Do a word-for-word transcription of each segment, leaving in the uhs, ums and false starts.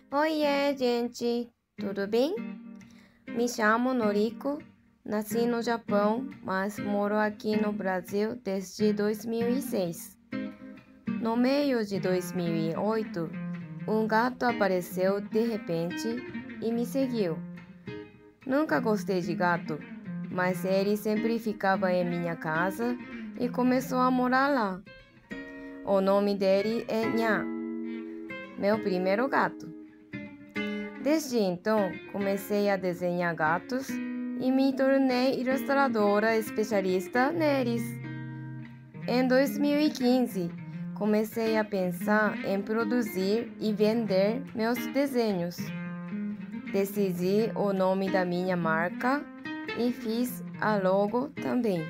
Oiê, gente, tudo bem? Me chamo Noriko, nasci no Japão, mas moro aqui no Brasil desde dois mil e seis. No meio de dois mil e oito, um gato apareceu de repente e me seguiu. Nunca gostei de gato, mas ele sempre ficava em minha casa e começou a morar lá. O nome dele é Nha, meu primeiro gato. Desde então, comecei a desenhar gatos e me tornei ilustradora especialista neles. Em dois mil e quinze, comecei a pensar em produzir e vender meus desenhos. Decidi o nome da minha marca e fiz a logo também.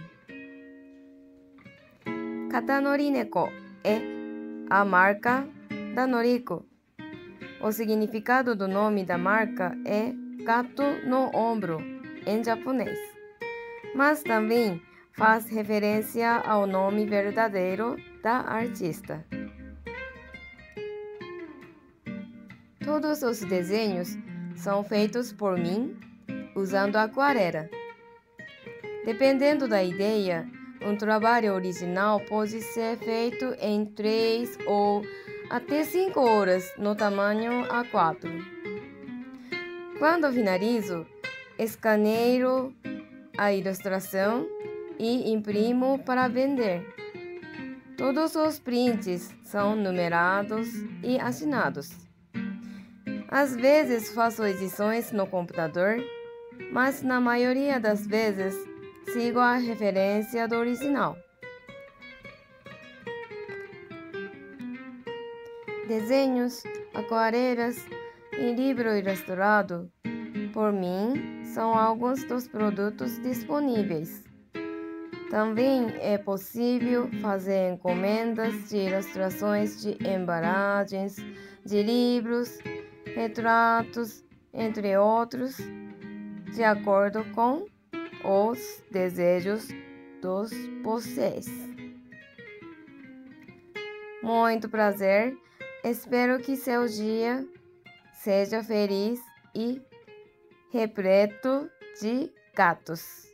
Katanori Neko é a marca da Noriko. O significado do nome da marca é gato no ombro, em japonês, mas também faz referência ao nome verdadeiro da artista. Todos os desenhos são feitos por mim, usando aquarela. Dependendo da ideia, um trabalho original pode ser feito em três ou até cinco horas no tamanho A quatro. Quando finalizo, escaneio a ilustração e imprimo para vender. Todos os prints são numerados e assinados. Às vezes faço edições no computador, mas na maioria das vezes sigo a referência do original. Desenhos, aquarelas e livro ilustrado, por mim, são alguns dos produtos disponíveis. Também é possível fazer encomendas de ilustrações de embalagens, de livros, retratos, entre outros, de acordo com os desejos dos vocês. Muito prazer! Espero que seu dia seja feliz e repleto de gatos.